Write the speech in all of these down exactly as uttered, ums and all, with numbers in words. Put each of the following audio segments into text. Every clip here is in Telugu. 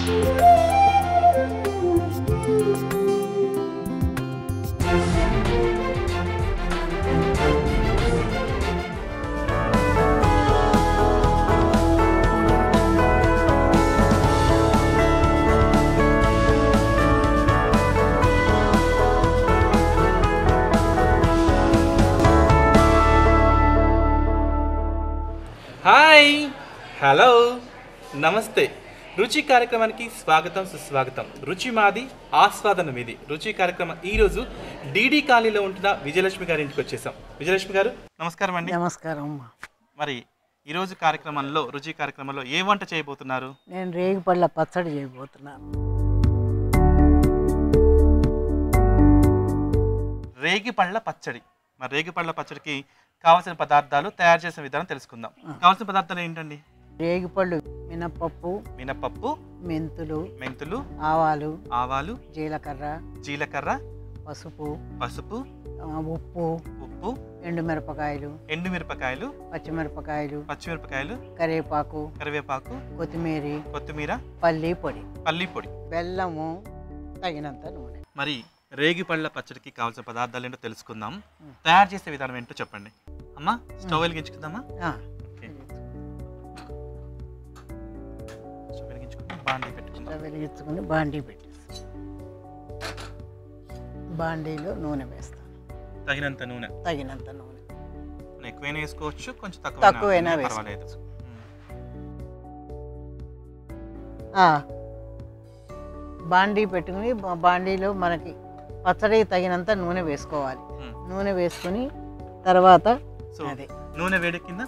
హాయ్ హలో నమస్తే రుచి కార్యక్రమానికి స్వాగతం సుస్వాగతం. రుచి మాది ఆస్వాదన మీది. రుచి కార్యక్రమం ఈరోజు డీడీ కాలనీలో ఉంటున్న విజయలక్ష్మి గారి ఇంటికి వచ్చేసాం. విజయలక్ష్మి గారు నమస్కారం అండి. నమస్కారం. మరి ఈరోజు కార్యక్రమంలో రుచి కార్యక్రమంలో ఏ వంట చేయబోతున్నారు? నేను రేగిపళ్ళ పచ్చడి చేయబోతున్నాను. రేగిపళ్ళ పచ్చడి. మరి రేగిపళ్ళ పచ్చడికి కావాల్సిన పదార్థాలు, తయారు చేసే విధానం తెలుసుకుందాం. కావాల్సిన పదార్థాలు ఏంటండి? రేగిపళ్ళు, మినపప్పు, మినపప్పు, మెంతులు, మెంతులు, ఆవాలు, ఆవాలు, జీలకర్ర, జీలకర్ర, పసుపు, పసుపు, ఉప్పు, ఉప్పు, ఎండుమిరపకాయలు, ఎండుమిరపకాయలు, పచ్చిమిరపకాయలు, పచ్చిమిరపకాయలు, కరివేపాకు, కరివేపాకు, కొత్తిమీర, కొత్తిమీర, పల్లి పొడి, పల్లి పొడి, బెల్లము, తగినంత నూనె. మరి రేగిపళ్ళ పచ్చడికి కావాల్సిన పదార్థాలు ఏంటో తెలుసుకుందాం. తయారు చేసే విధానం ఏంటో చెప్పండి. అమ్మా స్టవ్ వెలిగించుకుందామా? స్టవ్ వెలిగించుకుని బాండీ పెట్టుకుందాం. వెలిగించుకుని బాండీ పెట్టి బాండీలో నూనె వేస్తాను. తగినంత నూనె. తగినంత నూనె ఎక్కువైనా వేసుకోవచ్చు, కొంచెం తక్కువ తక్కువైనా పర్వాలేదు. బాండీ పెట్టుకుని బాండీలో మనకి పచ్చడికి తగినంత నూనె వేసుకోవాలి. నూనె వేసుకుని తర్వాత అదే నూనె వేడెక్కిందా?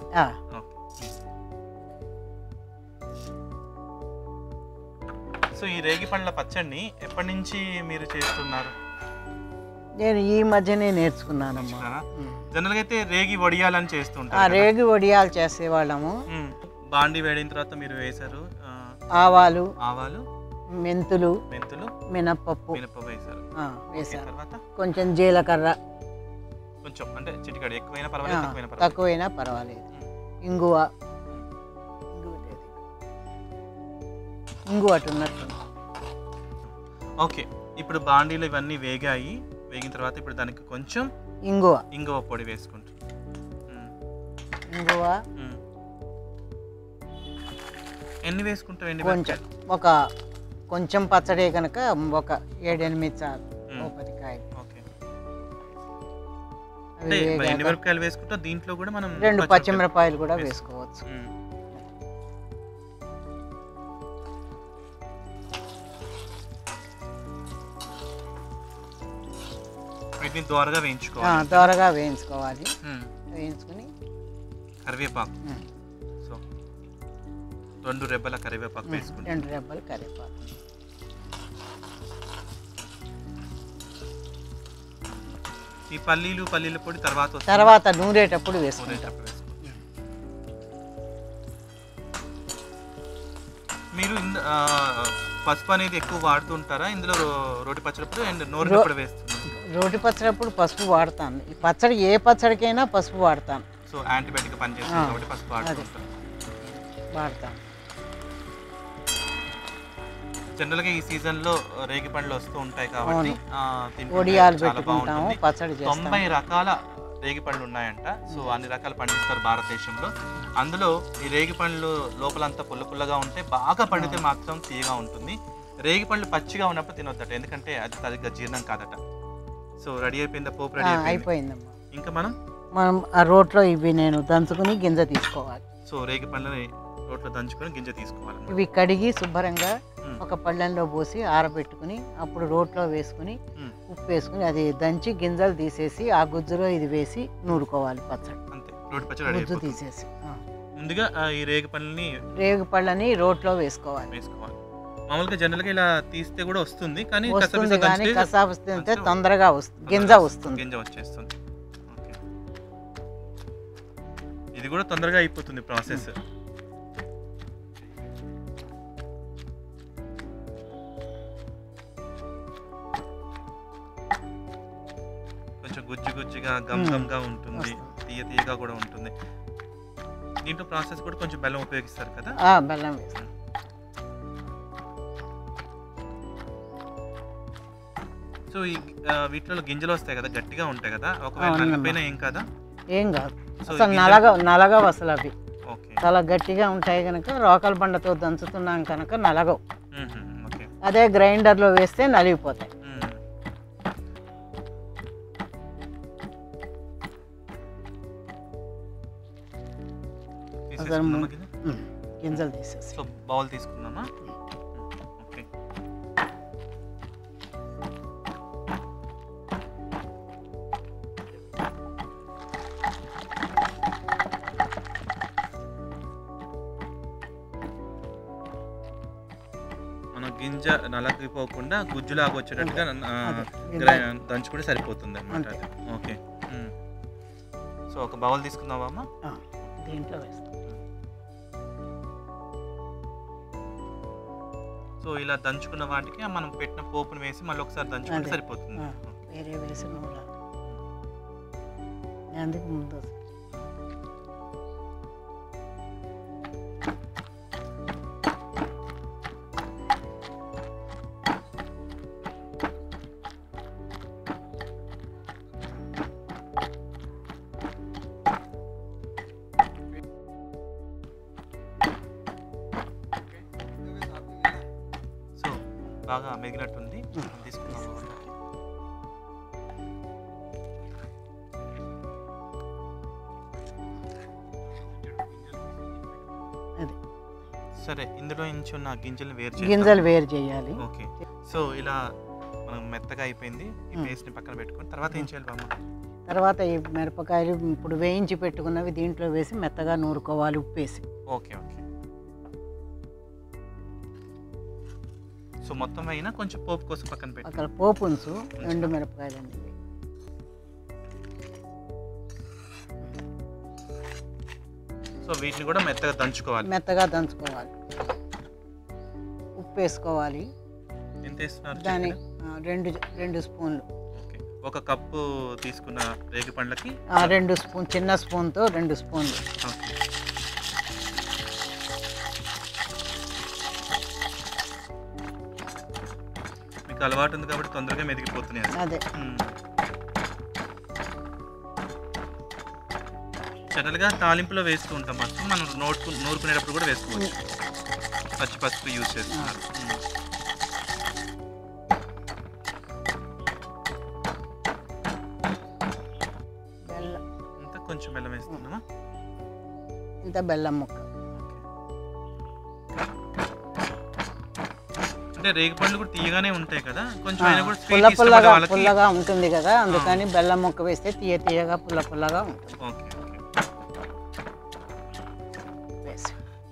సో ఈ రేగిపళ్ళ పచ్చడిని ఎప్పటి నుంచి మీరు చేస్తున్నారు? నేను ఈ మధ్యనే నేర్చుకున్నానమ్మా. జనరల్గా అయితే రేగి వడియాలని చేస్తుంటారు. రేగి వడియాలు చేసేవాళ్ళము. బాండి వేడిన తర్వాత మీరు వేశారు ఆవాలు, ఆవాలు, మెంతులు, మెంతులు, మినపప్పు, మినపప్పు వేశారు. వేశారు తర్వాత కొంచెం జీలకర్ర, కొంచెం అంటే చిటికడ ఎక్కువైనా పర్వాలేదు, తక్కువైనా పర్వాలేదు. ఇంగువ, ఇంగువ అటు ఉన్నట్టు. ఓకే, ఇప్పుడు బాండీలు ఇవన్నీ వేగాయి. వేగిన తర్వాత ఇప్పుడు దానికి కొంచెం ఇంగువ ఇంగువ పొడి వేసుకుంటాం. ఇంగువ ఎన్ని వేసుకుంటాం? ఎన్ని? కొంచెం, ఒక కొంచెం పచ్చడే కనుక ఒక ఏడెనిమిది చాలు. పది కాయలు. ఎండుమిరపకాయలు వేసుకుంటా. దీంట్లో కూడా మనం రెండు పచ్చిమిరపకాయలు కూడా వేసుకోవచ్చు. వీటిని దోరగా వేయించుకోవాలి. దోరగా వేయించుకోవాలి. వేయించుకుని కరివేపాకు, సో రెండు రెబ్బల కరివేపాకు వేసుకుంటాం. రెండు రెబ్బల కరివేపాకు. ఈ పల్లీలు, పల్లీల పొడి తర్వాత తర్వాత నూరేటప్పుడు వేసుకుంటాం. మీరు పసుపు అనేది ఎక్కువ వాడుతుంటారా ఇందులో రోటి పచ్చడిప్పుడు? అండ్ నూరేటప్పుడు వేస్తున్నారు? రోటి పచ్చడిప్పుడు పసుపు వాడతాను. ఈ పచ్చడి ఏ పచ్చడికైనా పసుపు వాడతాను. సో యాంటీబయాటిక్ పనిచేస్తుంది కాబట్టి పసుపు వాడుతుంటాను. వాడతాను. జనరల్గా ఈ సీజన్లో రేగి పండ్లు వస్తూ ఉంటాయి కాబట్టి ఒడియాలు పెట్టుకుంటాము, పచ్చడి చేస్తాము. తొంభై రకాల రేగి పండ్లు ఉన్నాయంట. సో అన్ని రకాలు పండిస్తారు భారతదేశంలో. అందులో ఈ రేగి పండ్లు లోపలంతా పుల్ల పుల్లగా ఉంటే, బాగా పండితే మాత్రం తీయగా ఉంటుంది. రేగి పండ్లు పచ్చిగా ఉన్నప్పుడు తినొద్దట, ఎందుకంటే అది సరిగ్గా జీర్ణం కాదట. సో రెడీ అయిపోయిందా? పోపు రెడీ అయిపోయిందమ్మా. ఇంకా మనం మనం ఆ రోట్లో ఇవి నేను దంచుకుని గింజ తీసుకోవాలి. సో రేగి పండ్లని రోట్లో దంచుకొని గింజ తీసుకోవాలి. ఇవి కడిగి శుభ్రంగా ఒక పళ్ళెంలో పోసి ఆరబెట్టుకుని అప్పుడు రోట్లో వేసుకుని ఉప్పు వేసుకుని అది దంచి గింజలు తీసేసి ఆ గుజ్జులో ఇది వేసి నూరుకోవాలి పచ్చడి. అంతే, రోటి పచ్చడి గుజ్జు తీసేసి ముందుగా ఈ రేగి పళ్ళని రేగి పళ్ళని రోట్లో వేసుకోవాలి. వేసుకోవాలి. మామూలుగా జనరల్గా ఇలా తీస్తే కూడా వస్తుంది, కానీ వస్తుంది కానీ కసాపు తింటే తొందరగా వస్తుంది, గింజ వస్తుంది, గింజ వచ్చేస్తుంది. ఇది కూడా తొందరగా అయిపోతుంది ప్రాసెస్. కొంచెం గుజ్జు గుజ్జుగా గమ్ గమ్గా ఉంటుంది, తీయ తీయగా కూడా ఉంటుంది. దీంట్లో ప్రాసెస్ కూడా కొంచెం బెల్లం ఉపయోగిస్తారు కదా? బెల్లం వేస్తాం. సో ఈ ఆ, వీటిలో గింజలు వస్తాయి కదా, గట్టిగా ఉంటాయి కదా, ఒకవేళ నలిగిపోయినా ఏం కదా? ఏం కాదు, అసలు నలగా నలగవు అసలు అవి. ఓకే. చాలా గట్టిగా ఉంటాయి కనుక రోకల బండతో దంచుతున్నాం కనుక నలగవు. మ్మ్. ఓకే. అదే గ్రైండర్లో వేస్తే నలిగిపోతాయి. మ్మ్. తీసేసుకుందామా గింజ? ఉమ్, గింజలు తీసేసి సో బౌల్ తీసుకుందామా? ఓకే. మనం గింజ నలగిపోకుండా గుజ్జులాగా వచ్చేటట్టుగా ఆ, గ్రై- దంచుకుంటే సరిపోతుంది అనమాట. అంతే. ఓకే. మ్మ్. సో ఒక బౌల్ తీసుకుందామా అమ్మ? ఆ, దీంట్లో వేస్తాం. సో ఇలా దంచుకున్న వాటికి మనం పెట్టిన పోపును వేసి మళ్ళీ ఒకసారి దంచుకుంటే అదే. సరిపోతుంది. ఆ, వేరే వేసి నూనె అందుకు ముందు సో బాగా మెగినట్టుంది, తీసుకుందాం. అది సరే, ఇందులో నుంచి ఉన్న గింజలు వేరు చేద్దాం. గింజలు వేరు చేయాలి. ఓకే. సో ఇలా మనం మెత్తగా అయిపోయింది, ఈ పేస్ట్ని పక్కన పెట్టుకొని తర్వాత ఏం చేయాలి బామ్మ? తర్వాత ఈ మిరపకాయలు ఇప్పుడు వేయించి పెట్టుకున్నవి దీంట్లో వేసి మెత్తగా నూరుకోవాలి ఉప్పేసి. ఓకే. ఓకే. సో మొత్తం అయినా కొంచెం పోపు కోసం పక్కన పెట్టి అక్కడ పోపు ఉంచు, ఎండు మిరపకాయలు అన్నీ వేయి. సో వీటిని కూడా మెత్తగా దంచుకోవాలి. మెత్తగా దంచుకోవాలి, ఉప్పు వేసుకోవాలి. ఎంత వేస్తున్నారు? దాని చక్కెర? ఆ, రెండు రెండు స్పూన్లు. ఓకే. ఒక కప్పు తీసుకున్న రేగి పండ్లకి ఆ, రెండు స్పూన్ చిన్న స్పూన్తో రెండు స్పూన్లు. ఓకే. మీకు అలవాటు ఉంది కాబట్టి తొందరగా మెదిగిపోతున్నాయి. అదే జనరల్గా తాలింపులో వేస్తూ ఉంటాం ఫస్ట్, మనం నోటు నూరుకునేటప్పుడు కూడా వేసుకోవచ్చు. పచ్చి పసుపు యూజ్ చేస్తున్నారు. మ్మ్. బెల్లం, ఇంకా కొంచెం బెల్లం వేస్తున్నామా? ఇంత బెల్లం ముక్క. అంటే రేగి పండ్లు కూడా తీయగానే ఉంటాయి కదా, కొంచెం ఆ, అయినా కూడా పుల్ల స్వీట్ ఇష్టపడే పుల్లగా వాళ్ళకి. పుల్లగా ఉంటుంది కదా, అందుకని బెల్లం ముక్క వేస్తే తీయ తీయగా పుల్ల పుల్లగా ఉంటుంది. ఓకే. ఓకే. వేసి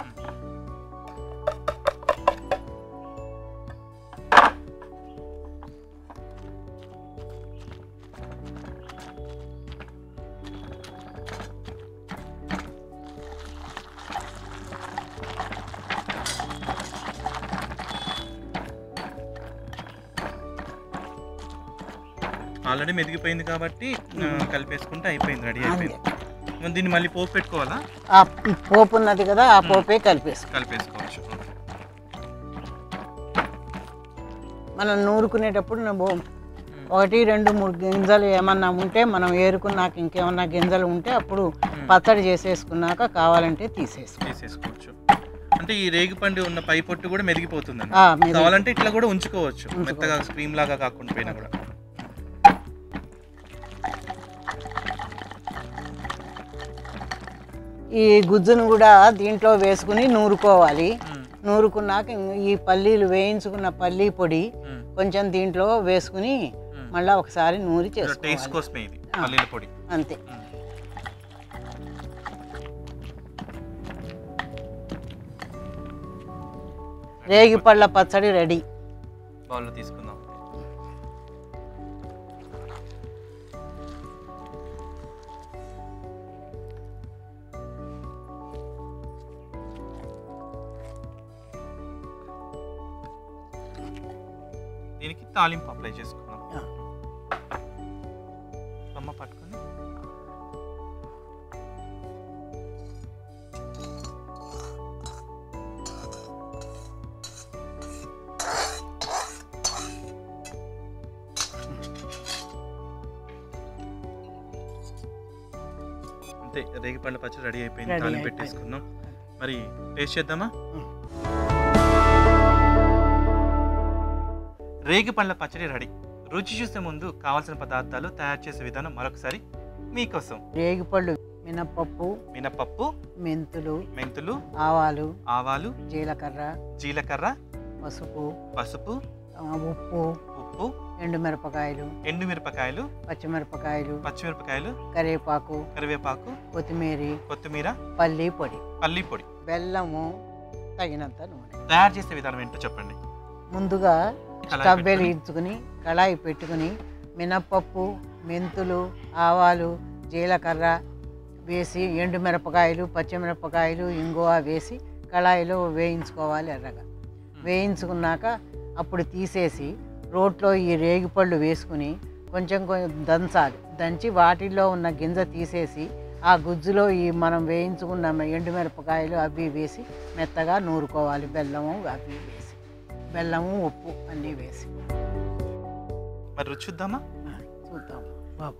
ఆల్రెడీ మెదిగిపోయింది కాబట్టి ఆ, కలిపేసుకుంటే అయిపోయింది, రెడీ అంతే. అయిపోయింది. మనం దీన్ని మళ్ళీ పోపు పెట్టుకోవాలా? ఆ పోపు ఉన్నది కదా, ఆ పోపే కలిపేసుకో. కలిపేసుకోవచ్చు. ఓకే. మనం నూరుకునేటప్పుడు నువ్వు ఒకటి రెండు మూడు గింజలు ఏమన్నా ఉంటే మనం ఏరుకున్నాక ఇంకేమన్నా గింజలు ఉంటే అప్పుడు పచ్చడి చేసేసుకున్నాక కావాలంటే తీసేసుకో. తీసేసుకోవచ్చు. అంటే ఈ రేగి పండు ఉన్న పై పొట్టు కూడా మెదిగిపోతుందండి. ఆ, మెదిగి- కావాలంటే ఇట్లా కూడా ఉంచుకోవచ్చు, ఉంచుకోవచ్చు. మెత్తగా క్రీమ్ లాగా కాకుండా పోయినా కూడా. ఈ గుజ్జును కూడా దీంట్లో వేసుకుని నూరుకోవాలి. మ్మ్. నూరుకున్నాక ఈ పల్లీలు వేయించుకున్న పల్లీ పొడి మ్మ్. కొంచెం దీంట్లో వేసుకుని మ్మ్. మళ్ళీ ఒకసారి నూరి టేస్ట్ చేసుకోవాలి. కోసమే ఇది ఆ. పల్లీల పొడి. అంతే. మ్మ్. రేగి పళ్ళ పచ్చడి రెడీ. బౌల్లో తీసుకుందాం. దీనికి తాలింపు అప్లై చేసుకుందాం. ఆ. అమ్మ పట్టుకొని అంతే రేగి పండ్ల పచ్చడి రెడీ అయిపోయింది. Ready తాలింపు అయిపోయింది. పెట్టేసుకుందాం. మరి టేస్ట్ చేద్దామా? ఉమ్. రేగి పండ్ల పచ్చడి రెడీ. రుచి చూసే ముందు కావాల్సిన పదార్థాలు, తయారు చేసే విధానం మరొకసారి మీకోసం. రేగిపళ్ళు, మినప్పప్పు, మినపప్పు, మెంతులు, మెంతులు, ఆవాలు, ఆవాలు, జీలకర్ర, జీలకర్ర, పసుపు, పసుపు, ఆ, ఉప్పు, ఉప్పు, ఎండుమిరపకాయలు, ఎండుమిరపకాయలు, పచ్చిమిరపకాయలు, పచ్చిమిరపకాయలు, కరివేపాకు, కరివేపాకు, కొత్తిమీర, కొత్తిమీర, పల్లి పొడి, పల్లి పొడి. బెల్లము, తగినంత నూనె. తయారు చేసే విధానం ఏంటో చెప్పండి. ముందుగా కళాయి స్టవ్ పెట్టుకొని, వెలిగించుకుని కళాయి పెట్టుకుని మినప్పప్పు, మెంతులు, ఆవాలు, జీలకర్ర వేసి ఎండుమిరపకాయలు, పచ్చిమిరపకాయలు, ఇంగువ వేసి కళాయిలో వేయించుకోవాలి ఎర్రగా. వేయించుకున్నాక అప్పుడు తీసేసి రోట్లో ఈ రేగిపళ్ళు వేసుకుని కొంచెం కొంచెం దంచాలి. దంచి వాటిల్లో ఉన్న గింజ తీసేసి ఆ గుజ్జులో ఈ మనం వేయించుకున్న ఎండుమిరపకాయలు అవి వేసి మెత్తగా నూరుకోవాలి. బెల్లము అవి వేసి, బెల్లము ఉప్పు అన్నీ వేసి. మరి రుచి చూద్దామా? ఆ, చూద్దాం బాబు.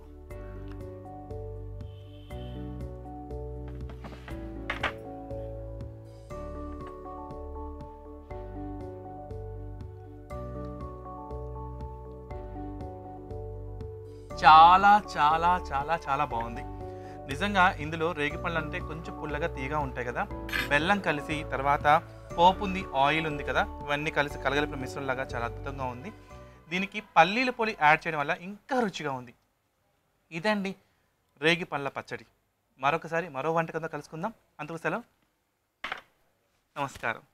చాలా చాలా చాలా చాలా బాగుంది నిజంగా. ఇందులో రేగిపళ్ళు అంటే కొంచెం పుల్లగా తీగా ఉంటాయి కదా, బెల్లం కలిసి తర్వాత పోపు ఉంది, ఆయిల్ ఉంది కదా, ఇవన్నీ కలిసి కలగలిపిన మిశ్రమంలాగా చాలా అద్భుతంగా ఉంది. దీనికి పల్లీల పొడి యాడ్ చేయడం వల్ల ఇంకా రుచిగా ఉంది. ఇదండి రేగి పండ్ల పచ్చడి. మరొకసారి మరో వంటకంతో కలుసుకుందాం. అంతకు సెలవు, నమస్కారం.